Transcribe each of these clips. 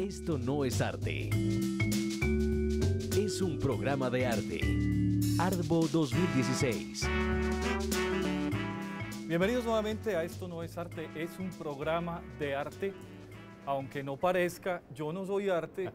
Esto no es arte. Es un programa de arte. Artbo 2016. Bienvenidos nuevamente a Esto no es arte, es un programa de arte. Aunque no parezca, yo no soy arte,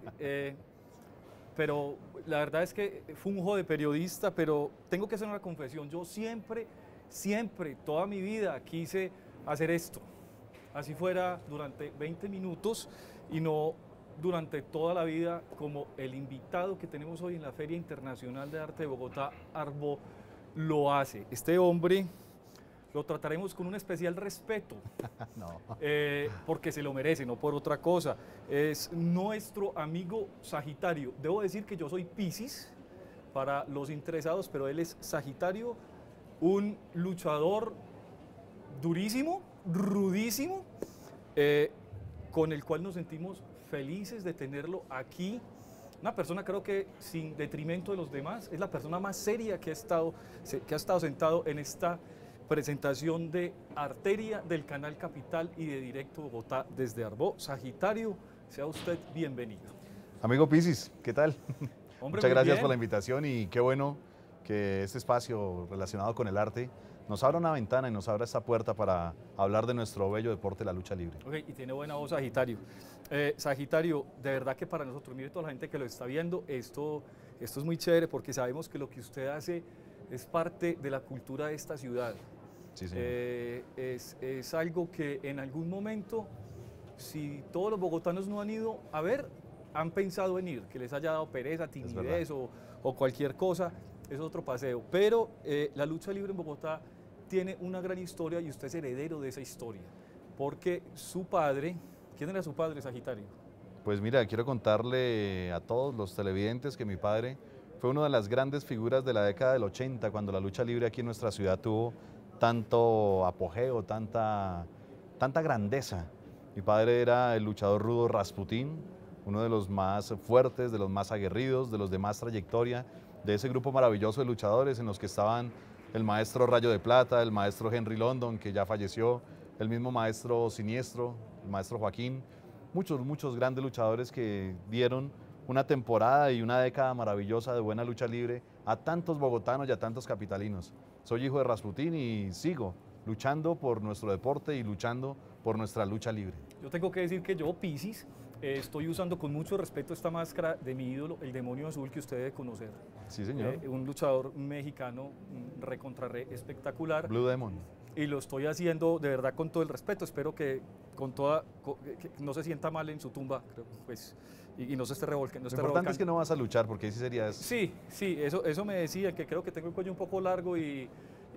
pero la verdad es que funjo de periodista, pero tengo que hacer una confesión. Yo siempre, toda mi vida quise hacer esto. Así fuera durante 20 minutos y no durante toda la vida, como el invitado que tenemos hoy en la Feria Internacional de Arte de Bogotá, Artbo, lo hace. Este hombre lo trataremos con un especial respeto, No. porque se lo merece, no por otra cosa. Es nuestro amigo Sagitario. Debo decir que yo soy Piscis, para los interesados, pero él es Sagitario, un luchador durísimo, rudísimo, con el cual nos sentimos felices de tenerlo aquí. Una persona, creo que sin detrimento de los demás, es la persona más seria que ha estado sentado en esta presentación de Arteria del Canal Capital y de Directo Bogotá desde Artbo. Sagitario, sea usted bienvenido. Amigo Piscis, ¿qué tal? Hombre, muchas gracias bien por la invitación y qué bueno que este espacio relacionado con el arte nos abra una ventana y nos abra esta puerta para hablar de nuestro bello deporte, la lucha libre. Okay, y tiene buena voz Sagitario. Sagitario, de verdad que para nosotros, mire toda la gente que lo está viendo, esto es muy chévere porque sabemos que lo que usted hace es parte de la cultura de esta ciudad. Sí, señor. Es algo que en algún momento, si todos los bogotanos no han ido a ver, han pensado en ir, que les haya dado pereza, timidez o cualquier cosa, es otro paseo. Pero la lucha libre en Bogotá tiene una gran historia y usted es heredero de esa historia, porque su padre, ¿quién era su padre, Sagitario? Pues mira, quiero contarle a todos los televidentes que mi padre fue una de las grandes figuras de la década del 80, cuando la lucha libre aquí en nuestra ciudad tuvo tanto apogeo, tanta grandeza. Mi padre era el luchador rudo Rasputín, uno de los más fuertes, de los más aguerridos, de los de más trayectoria, de ese grupo maravilloso de luchadores en los que estaban el maestro Rayo de Plata, el maestro Henry London, que ya falleció, el mismo maestro Siniestro, el maestro Joaquín, muchos grandes luchadores que dieron una temporada y una década maravillosa de buena lucha libre a tantos bogotanos y a tantos capitalinos. Soy hijo de Rasputín y sigo luchando por nuestro deporte y luchando por nuestra lucha libre. Yo tengo que decir que yo, Piscis, estoy usando con mucho respeto esta máscara de mi ídolo, el Demonio Azul, que usted debe conocer. Sí, señor. Un luchador mexicano espectacular. Blue Demon. Y lo estoy haciendo de verdad con todo el respeto. Espero que que no se sienta mal en su tumba, creo, pues, y no se esté revolcando. Lo importante es que no vas a luchar, porque ahí sí sería eso. Sí, eso me decía, que creo que tengo el cuello un poco largo y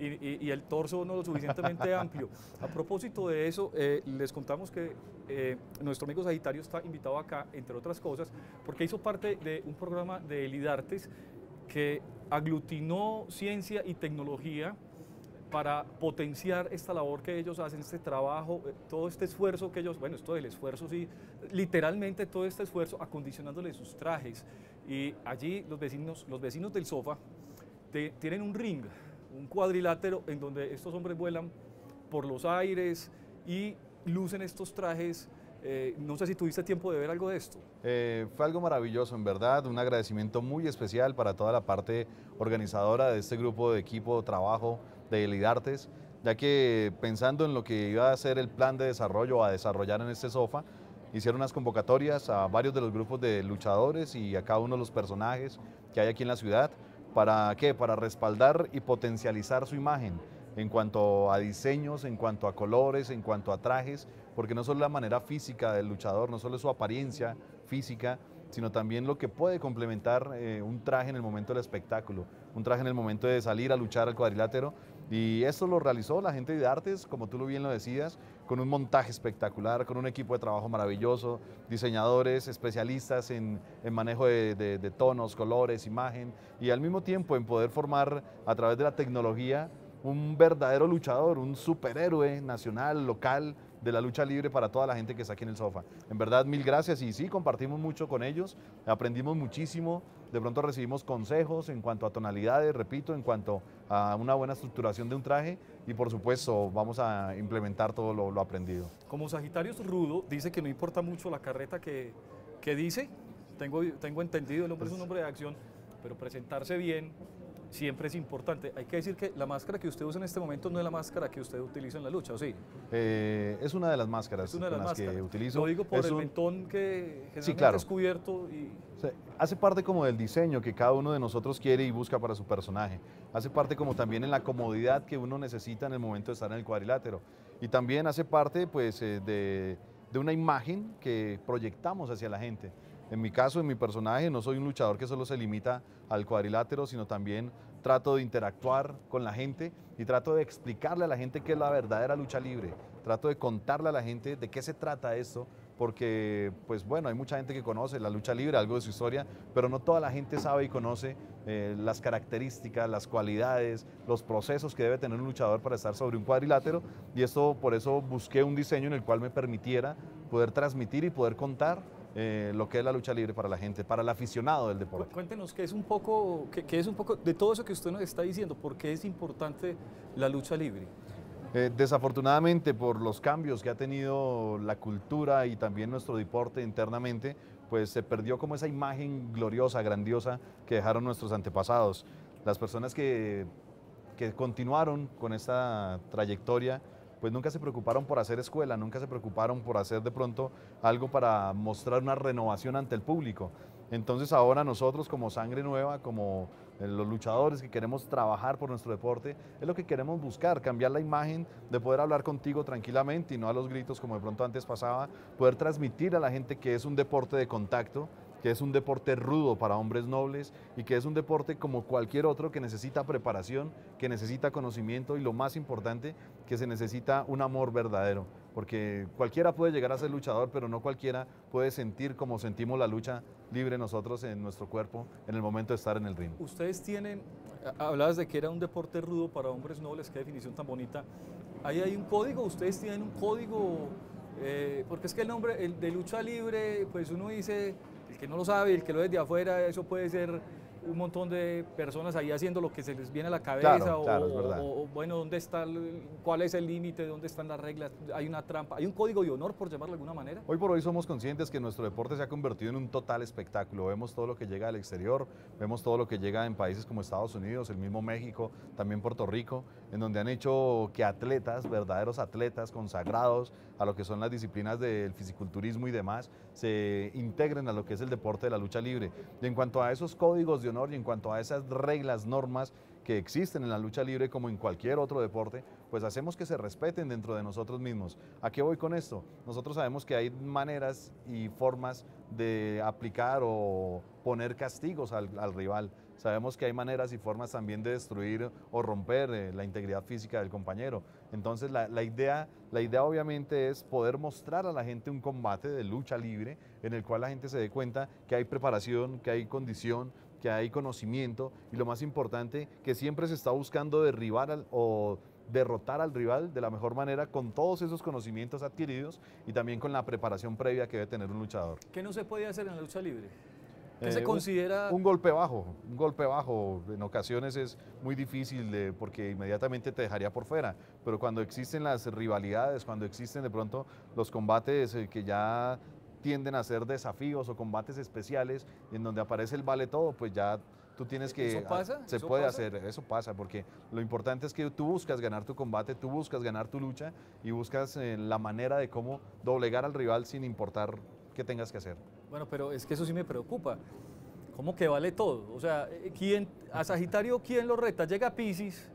el torso no lo suficientemente amplio. A propósito de eso, les contamos que nuestro amigo Sagitario está invitado acá, entre otras cosas, porque hizo parte de un programa de Elidartes que aglutinó ciencia y tecnología para potenciar esta labor que ellos hacen, este trabajo, todo este esfuerzo que ellos, bueno, esto del esfuerzo sí, literalmente todo este esfuerzo acondicionándole sus trajes. Y allí los vecinos del sofá tienen un ring, un cuadrilátero en donde estos hombres vuelan por los aires y lucen estos trajes. No sé si tuviste tiempo de ver algo de esto. Fue algo maravilloso, en verdad, un agradecimiento muy especial para toda la parte organizadora de este grupo de equipo de trabajo de Elidartes, ya que pensando en lo que iba a ser el plan de desarrollo a desarrollar en este sofá, hicieron unas convocatorias a varios de los grupos de luchadores y a cada uno de los personajes que hay aquí en la ciudad. ¿Para qué? Para respaldar y potencializar su imagen en cuanto a diseños, en cuanto a colores, en cuanto a trajes, porque no solo la manera física del luchador, no solo su apariencia física, sino también lo que puede complementar un traje en el momento del espectáculo, un traje en el momento de salir a luchar al cuadrilátero. Y esto lo realizó la gente de Artes, como tú bien lo decías, con un montaje espectacular, con un equipo de trabajo maravilloso, diseñadores, especialistas en manejo de tonos, colores, imagen, y al mismo tiempo en poder formar a través de la tecnología un verdadero luchador, un superhéroe nacional, local, de la lucha libre para toda la gente que está aquí en el sofá. En verdad, mil gracias y sí, compartimos mucho con ellos, aprendimos muchísimo, de pronto recibimos consejos en cuanto a tonalidades, repito, en cuanto a una buena estructuración de un traje y por supuesto vamos a implementar todo lo aprendido. Como Sagitario es rudo, dice que no importa mucho la carreta que ¿Qué dice? Tengo entendido, el hombre es un hombre de acción, pero presentarse bien siempre es importante. Hay que decir que la máscara que usted usa en este momento no es la máscara que usted utiliza en la lucha, ¿o sí? Es una de las máscaras Es una de las con las máscaras. que utilizo. Lo digo por Es el un- mentón que generalmente Sí, claro. es cubierto y... O sea, hace parte como del diseño que cada uno de nosotros quiere y busca para su personaje. Hace parte como también en la comodidad que uno necesita en el momento de estar en el cuadrilátero. Y también hace parte pues de una imagen que proyectamos hacia la gente. En mi caso, en mi personaje, no soy un luchador que solo se limita al cuadrilátero, sino también trato de interactuar con la gente y trato de explicarle a la gente qué es la verdadera lucha libre. Trato de contarle a la gente de qué se trata esto, porque pues bueno, hay mucha gente que conoce la lucha libre, algo de su historia, pero no toda la gente sabe y conoce las características, las cualidades, los procesos que debe tener un luchador para estar sobre un cuadrilátero, y esto por eso busqué un diseño en el cual me permitiera poder transmitir y poder contar lo que es la lucha libre para la gente, para el aficionado del deporte. Cuéntenos qué es un poco de todo eso que usted nos está diciendo, ¿por qué es importante la lucha libre? Desafortunadamente, por los cambios que ha tenido la cultura y también nuestro deporte internamente, pues se perdió como esa imagen gloriosa, grandiosa que dejaron nuestros antepasados. Las personas que continuaron con esta trayectoria, pues nunca se preocuparon por hacer escuela, nunca se preocuparon por hacer de pronto algo para mostrar una renovación ante el público. Entonces ahora nosotros como sangre nueva, como los luchadores que queremos trabajar por nuestro deporte, es lo que queremos buscar, cambiar la imagen de poder hablar contigo tranquilamente y no a los gritos como de pronto antes pasaba, poder transmitir a la gente que es un deporte de contacto, que es un deporte rudo para hombres nobles y que es un deporte como cualquier otro que necesita preparación, que necesita conocimiento y lo más importante, que se necesita un amor verdadero, porque cualquiera puede llegar a ser luchador, pero no cualquiera puede sentir como sentimos la lucha libre nosotros en nuestro cuerpo en el momento de estar en el ring. Ustedes tienen, hablabas de que era un deporte rudo para hombres nobles, qué definición tan bonita. ¿Ahí hay un código? ¿Ustedes tienen un código? Porque es que el nombre el de lucha libre, pues uno dice, el que no lo sabe, el que lo ve de afuera, eso puede ser un montón de personas ahí haciendo lo que se les viene a la cabeza, Claro, claro, es verdad. bueno, ¿dónde está cuál es el límite? ¿Dónde están las reglas? ¿Hay una trampa? ¿Hay un código de honor, por llamarlo de alguna manera? Hoy por hoy somos conscientes que nuestro deporte se ha convertido en un total espectáculo. Vemos todo lo que llega del exterior, vemos todo lo que llega en países como Estados Unidos, el mismo México, también Puerto Rico, en donde han hecho que atletas, verdaderos atletas consagrados a lo que son las disciplinas del fisiculturismo y demás, se integren a lo que es el deporte de la lucha libre. Y en cuanto a esos códigos de honor y en cuanto a esas reglas, normas que existen en la lucha libre como en cualquier otro deporte, pues hacemos que se respeten dentro de nosotros mismos. ¿A qué voy con esto? Nosotros sabemos que hay maneras y formas de aplicar o poner castigos al rival. Sabemos que hay maneras y formas también de destruir o romper la integridad física del compañero. Entonces la idea obviamente es poder mostrar a la gente un combate de lucha libre en el cual la gente se dé cuenta que hay preparación, que hay condición, que hay conocimiento y lo más importante, que siempre se está buscando derribar o derrotar al rival de la mejor manera con todos esos conocimientos adquiridos y también con la preparación previa que debe tener un luchador. ¿Qué no se puede hacer en la lucha libre? ¿Qué se considera? Un golpe bajo en ocasiones es muy difícil porque inmediatamente te dejaría por fuera, pero cuando existen las rivalidades, cuando existen de pronto los combates que ya tienden a ser desafíos o combates especiales en donde aparece el vale todo, pues ya tú tienes que... ¿Eso pasa? Se ¿Eso puede pasa? hacer, eso pasa, porque lo importante es que tú buscas ganar tu combate, tú buscas ganar tu lucha y buscas la manera de cómo doblegar al rival sin importar qué tengas que hacer. Bueno, pero es que eso sí me preocupa. ¿Cómo que vale todo? O sea, a Sagitario, ¿quién lo reta? Llega Piscis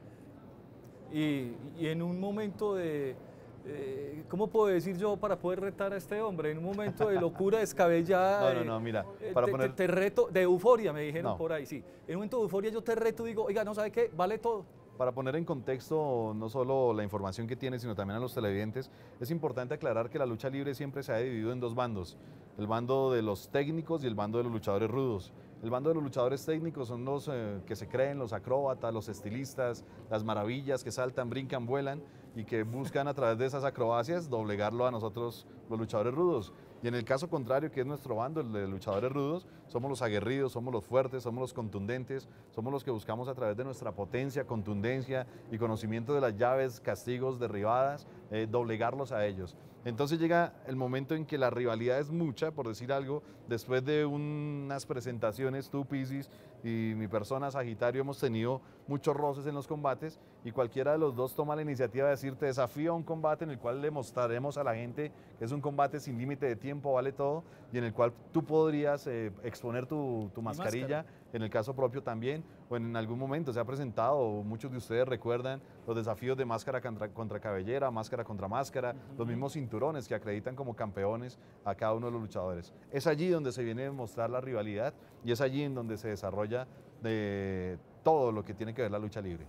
y en un momento de... ¿cómo puedo decir yo para poder retar a este hombre? En un momento de locura descabellada. No, mira, para poner... te reto, de euforia me dijeron No. por ahí, sí. En un momento de euforia yo te reto y digo, oiga, ¿no sabe qué? Vale todo. Para poner en contexto no solo la información que tiene, sino también a los televidentes, es importante aclarar que la lucha libre siempre se ha dividido en dos bandos, el bando de los técnicos y el bando de los luchadores rudos. El bando de los luchadores técnicos son los que se creen, los acróbatas, los estilistas, las maravillas que saltan, brincan, vuelan y que buscan a través de esas acrobacias doblegarlo a nosotros los luchadores rudos. Y en el caso contrario, que es nuestro bando, el de luchadores rudos, somos los aguerridos, somos los fuertes, somos los contundentes, somos los que buscamos a través de nuestra potencia, contundencia y conocimiento de las llaves, castigos, derribadas, doblegarlos a ellos. Entonces llega el momento en que la rivalidad es mucha, por decir algo, después de unas presentaciones, tú, Piscis, y mi persona, Sagitario, hemos tenido muchos roces en los combates y cualquiera de los dos toma la iniciativa de decir, te desafío a un combate en el cual le mostraremos a la gente que es un combate sin límite de tiempo, vale todo, y en el cual tú podrías exponer tu mascarilla, en el caso propio también, o en algún momento se ha presentado, muchos de ustedes recuerdan los desafíos de máscara contra cabellera, máscara contra máscara, los mismos cinturones que acreditan como campeones a cada uno de los luchadores. Es allí donde se viene a demostrar la rivalidad y es allí en donde se desarrolla de todo lo que tiene que ver la lucha libre.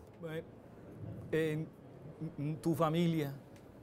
En tu familia,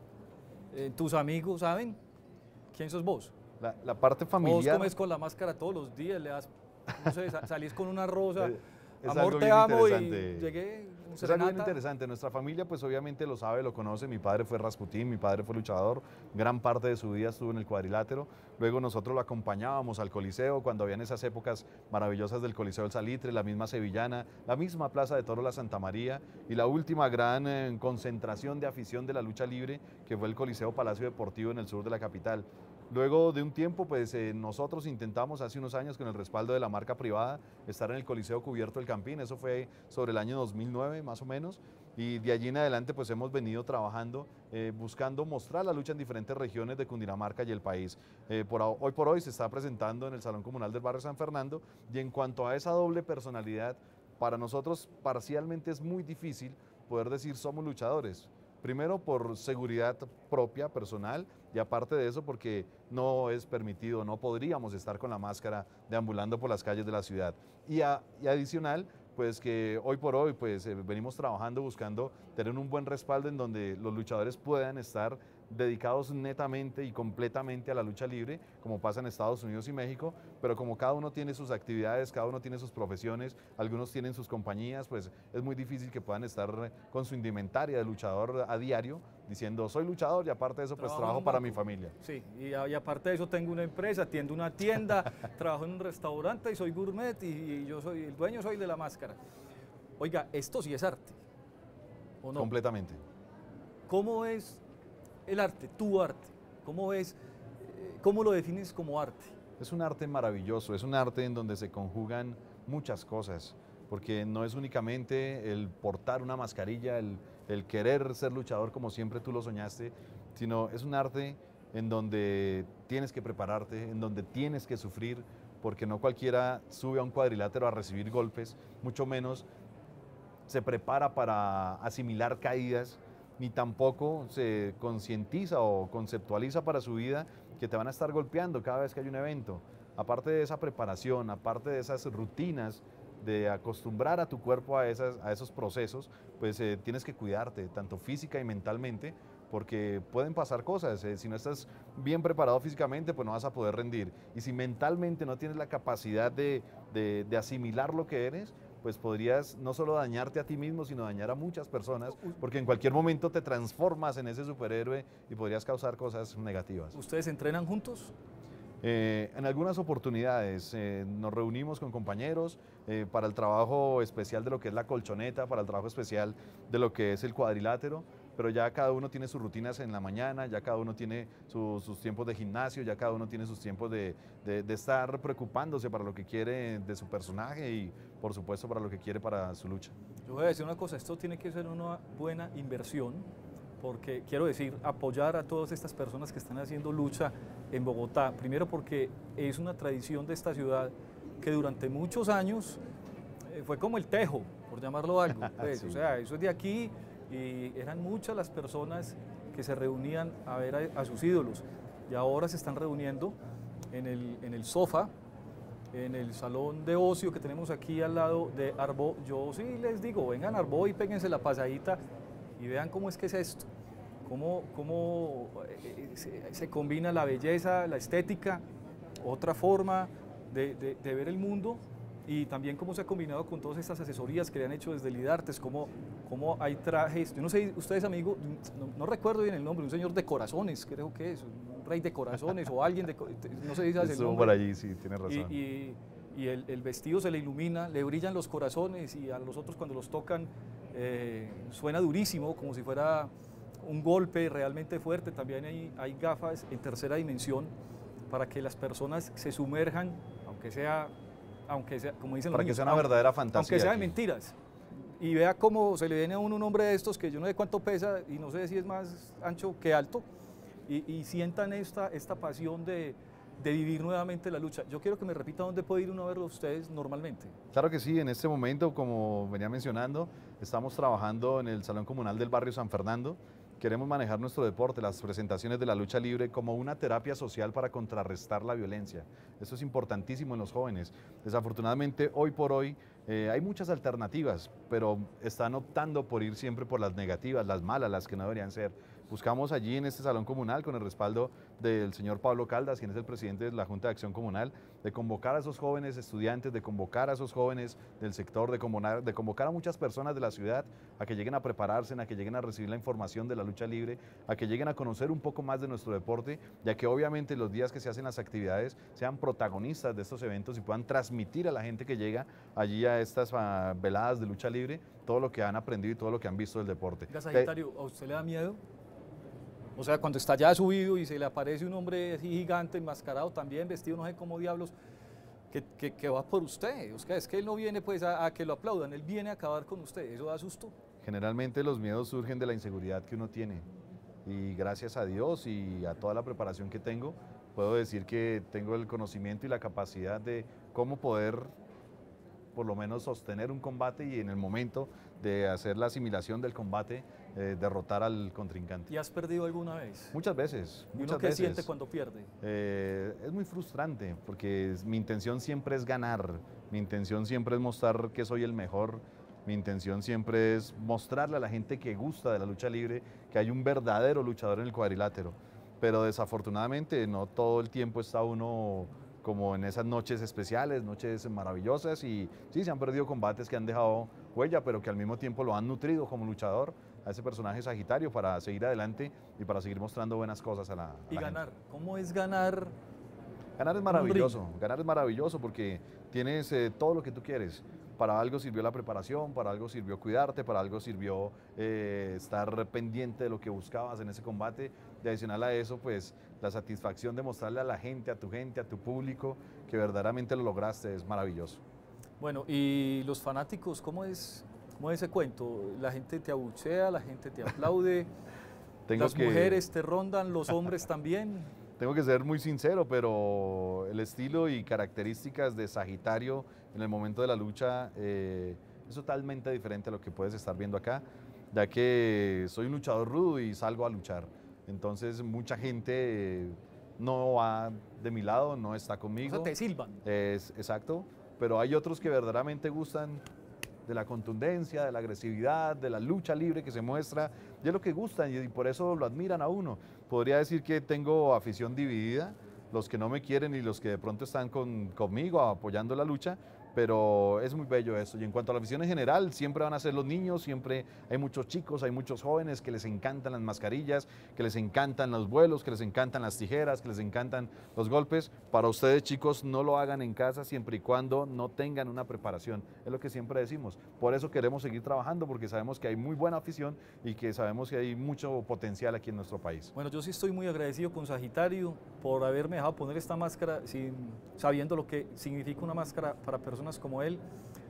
tus amigos, ¿saben quién sos vos? La parte familiar... Vos comes con la máscara todos los días, le das, no sé, salís con una rosa, es amor, te amo y llegué. Es algo bien interesante. Nuestra familia pues obviamente lo sabe, lo conoce. Mi padre fue Rasputín, mi padre fue luchador. Gran parte de su vida estuvo en el cuadrilátero. Luego nosotros lo acompañábamos al Coliseo cuando habían esas épocas maravillosas del Coliseo del Salitre, la misma Sevillana, la misma Plaza de Toros La Santa María y la última gran concentración de afición de la lucha libre que fue el Coliseo Palacio Deportivo en el sur de la capital. Luego de un tiempo, pues nosotros intentamos hace unos años con el respaldo de la marca privada estar en el Coliseo Cubierto del Campín, eso fue sobre el año 2009 más o menos, y de allí en adelante pues hemos venido trabajando, buscando mostrar la lucha en diferentes regiones de Cundinamarca y el país. Hoy por hoy se está presentando en el Salón Comunal del Barrio San Fernando y en cuanto a esa doble personalidad, para nosotros parcialmente es muy difícil poder decir somos luchadores. Primero por seguridad propia, personal, y aparte de eso porque no es permitido, no podríamos estar con la máscara deambulando por las calles de la ciudad. Y adicional, pues que hoy por hoy pues venimos trabajando buscando tener un buen respaldo en donde los luchadores puedan estar dedicados netamente y completamente a la lucha libre, como pasa en Estados Unidos y México, pero como cada uno tiene sus actividades, cada uno tiene sus profesiones, algunos tienen sus compañías, pues es muy difícil que puedan estar con su indumentaria de luchador a diario, diciendo soy luchador y aparte de eso pues trabajo para mi familia. Sí, y aparte de eso tengo una empresa, atiendo una tienda, trabajo en un restaurante y soy gourmet y yo soy el dueño, soy de la máscara. Oiga, esto sí es arte, ¿o no? Completamente. ¿Cómo es el arte, tu arte? ¿Cómo ves, cómo lo defines como arte? Es un arte maravilloso, es un arte en donde se conjugan muchas cosas, porque no es únicamente el portar una mascarilla, el querer ser luchador como siempre tú lo soñaste, sino es un arte en donde tienes que prepararte, en donde tienes que sufrir, porque no cualquiera sube a un cuadrilátero a recibir golpes, mucho menos se prepara para asimilar caídas, ni tampoco se concientiza o conceptualiza para su vida que te van a estar golpeando cada vez que hay un evento. Aparte de esa preparación, aparte de esas rutinas, de acostumbrar a tu cuerpo a esos procesos, pues tienes que cuidarte, tanto física y mentalmente, porque pueden pasar cosas. Si no estás bien preparado físicamente, pues no vas a poder rendir. Y si mentalmente no tienes la capacidad de asimilar lo que eres, pues podrías no solo dañarte a ti mismo, sino dañar a muchas personas, porque en cualquier momento te transformas en ese superhéroe y podrías causar cosas negativas. ¿Ustedes entrenan juntos? En algunas oportunidades nos reunimos con compañeros para el trabajo especial de lo que es la colchoneta, para el trabajo especial de lo que es el cuadrilátero, pero ya cada uno tiene sus rutinas en la mañana, ya cada uno tiene sus tiempos de gimnasio, ya cada uno tiene sus tiempos de estar preocupándose para lo que quiere de su personaje y por supuesto para lo que quiere para su lucha. Yo voy a decir una cosa, esto tiene que ser una buena inversión, porque quiero decir, apoyar a todas estas personas que están haciendo lucha en Bogotá, primero porque es una tradición de esta ciudad que durante muchos años fue como el tejo, por llamarlo algo, pues, sí. O sea, eso es de aquí y eran muchas las personas que se reunían a ver a sus ídolos y ahora se están reuniendo en el sofá, en el salón de ocio que tenemos aquí al lado de Arbó. Yo sí les digo, vengan a Arbó y péguense la pasadita y vean cómo es que es esto, cómo se combina la belleza, la estética, otra forma de ver el mundo y también cómo se ha combinado con todas estas asesorías que le han hecho desde Lidartes, cómo hay trajes, yo no sé, ustedes amigos, no recuerdo bien el nombre, un señor de corazones, creo que es, un rey de corazones o alguien de, no sé si sabes el nombre. por allí, sí, tienes razón. Y el vestido se le ilumina, le brillan los corazones y a los otros cuando los tocan suena durísimo, como si fuera un golpe realmente fuerte, también hay gafas en tercera dimensión para que las personas se sumerjan, aunque sea como dicen los Para que niños, sea una verdadera fantasía. aunque sea de aquí. mentiras. Y vea cómo se le viene a uno un hombre de estos que yo no sé cuánto pesa y no sé si es más ancho que alto, y sientan esta pasión de vivir nuevamente la lucha. Yo quiero que me repita dónde puede ir uno a verlo ustedes normalmente. Claro que sí, en este momento, como venía mencionando, estamos trabajando en el Salón Comunal del Barrio San Fernando. Queremos manejar nuestro deporte, las presentaciones de la lucha libre, como una terapia social para contrarrestar la violencia. Eso es importantísimo en los jóvenes. Desafortunadamente, hoy por hoy, hay muchas alternativas, pero están optando por ir siempre por las negativas, las malas, las que no deberían ser. Buscamos allí en este salón comunal, con el respaldo del señor Pablo Caldas, quien es el presidente de la Junta de Acción Comunal, de convocar a esos jóvenes estudiantes, de convocar a esos jóvenes del sector, de convocar a muchas personas de la ciudad a que lleguen a prepararse, a que lleguen a recibir la información de la lucha libre, a que lleguen a conocer un poco más de nuestro deporte, ya que obviamente los días que se hacen las actividades sean protagonistas de estos eventos y puedan transmitir a la gente que llega allí a estas veladas de lucha libre todo lo que han aprendido y todo lo que han visto del deporte. Sagitario, ¿a usted le da miedo? O sea, cuando está ya subido y se le aparece un hombre así gigante, enmascarado, también vestido, no sé cómo diablos, que va por usted. O sea, es que él no viene pues a que lo aplaudan, él viene a acabar con usted. ¿Eso da susto? Generalmente los miedos surgen de la inseguridad que uno tiene. Y gracias a Dios y a toda la preparación que tengo, puedo decir que tengo el conocimiento y la capacidad de cómo poder por lo menos sostener un combate y en el momento de hacer la asimilación del combate, derrotar al contrincante. ¿Y has perdido alguna vez? Muchas veces. ¿Y uno qué siente cuando pierde? Es muy frustrante porque mi intención siempre es ganar, mi intención siempre es mostrar que soy el mejor, mi intención siempre es mostrarle a la gente que gusta de la lucha libre que hay un verdadero luchador en el cuadrilátero, pero desafortunadamente no todo el tiempo está uno como en esas noches especiales, noches maravillosas, y sí, se han perdido combates que han dejado huella, pero que al mismo tiempo lo han nutrido como luchador a ese personaje Sagitario para seguir adelante y para seguir mostrando buenas cosas a la Y la ganar, gente. ¿cómo es ganar? Ganar es maravilloso porque tienes todo lo que tú quieres. Para algo sirvió la preparación, para algo sirvió cuidarte, para algo sirvió estar pendiente de lo que buscabas en ese combate. Y adicional a eso, pues la satisfacción de mostrarle a la gente, a tu público, que verdaderamente lo lograste, es maravilloso. Bueno, y los fanáticos, ¿cómo es ese cuento? ¿La gente te abuchea, la gente te aplaude, las mujeres te rondan, los hombres también? Tengo que ser muy sincero, pero el estilo y características de Sagitario en el momento de la lucha es totalmente diferente a lo que puedes estar viendo acá, ya que soy un luchador rudo y salgo a luchar. Entonces mucha gente no va de mi lado, no está conmigo. O sea, te silban. Exacto, pero hay otros que verdaderamente gustan de la contundencia, de la agresividad, de la lucha libre que se muestra, y es lo que gustan y por eso lo admiran a uno. Podría decir que tengo afición dividida, los que no me quieren y los que de pronto están conmigo apoyando la lucha, pero es muy bello eso. Y en cuanto a la afición en general, siempre van a ser los niños, siempre hay muchos chicos, hay muchos jóvenes que les encantan las mascarillas, que les encantan los vuelos, que les encantan las tijeras, que les encantan los golpes. Para ustedes, chicos, no lo hagan en casa siempre y cuando no tengan una preparación. Es lo que siempre decimos. Por eso queremos seguir trabajando, porque sabemos que hay muy buena afición y que sabemos que hay mucho potencial aquí en nuestro país. Bueno, yo sí estoy muy agradecido con Sagitario por haberme dejado poner esta máscara sabiendo lo que significa una máscara para personas como él.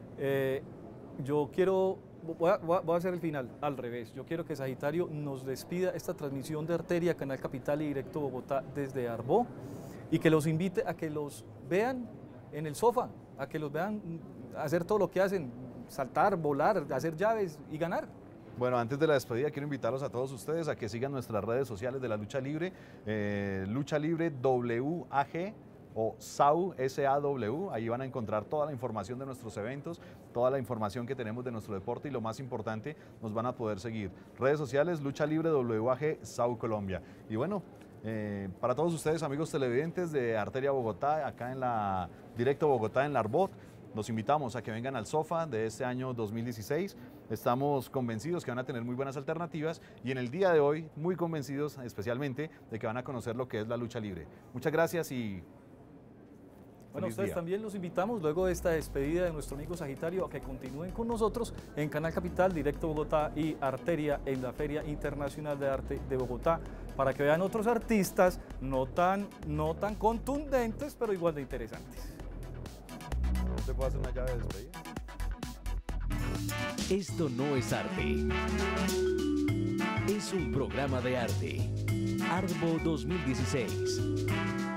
Yo quiero, voy a hacer el final al revés. Yo quiero que Sagitario nos despida esta transmisión de Arteria, Canal Capital y Directo Bogotá desde Arbó, y que los invite a que los vean en el sofá, a que los vean hacer todo lo que hacen, saltar, volar, hacer llaves y ganar. Bueno, antes de la despedida quiero invitarlos a todos ustedes a que sigan nuestras redes sociales de la Lucha Libre, Lucha Libre WAG o SAW, S-A-W, ahí van a encontrar toda la información de nuestros eventos, toda la información que tenemos de nuestro deporte y lo más importante, nos van a poder seguir. Redes sociales, Lucha Libre WAG, SAW Colombia. Y bueno, para todos ustedes, amigos televidentes de Arteria Bogotá, acá en la Directo Bogotá en la Arbot, los invitamos a que vengan al sofá de este año 2016. Estamos convencidos que van a tener muy buenas alternativas y en el día de hoy muy convencidos especialmente de que van a conocer lo que es la lucha libre. Muchas gracias y Bueno, Feliz ustedes día. también los invitamos, luego de esta despedida de nuestro amigo Sagitario, a que continúen con nosotros en Canal Capital, Directo Bogotá y Arteria en la Feria Internacional de Arte de Bogotá, para que vean otros artistas no tan contundentes, pero igual de interesantes. ¿No te puedo hacer una llave de despedida? Esto no es arte. Es un programa de arte. Artbo 2016.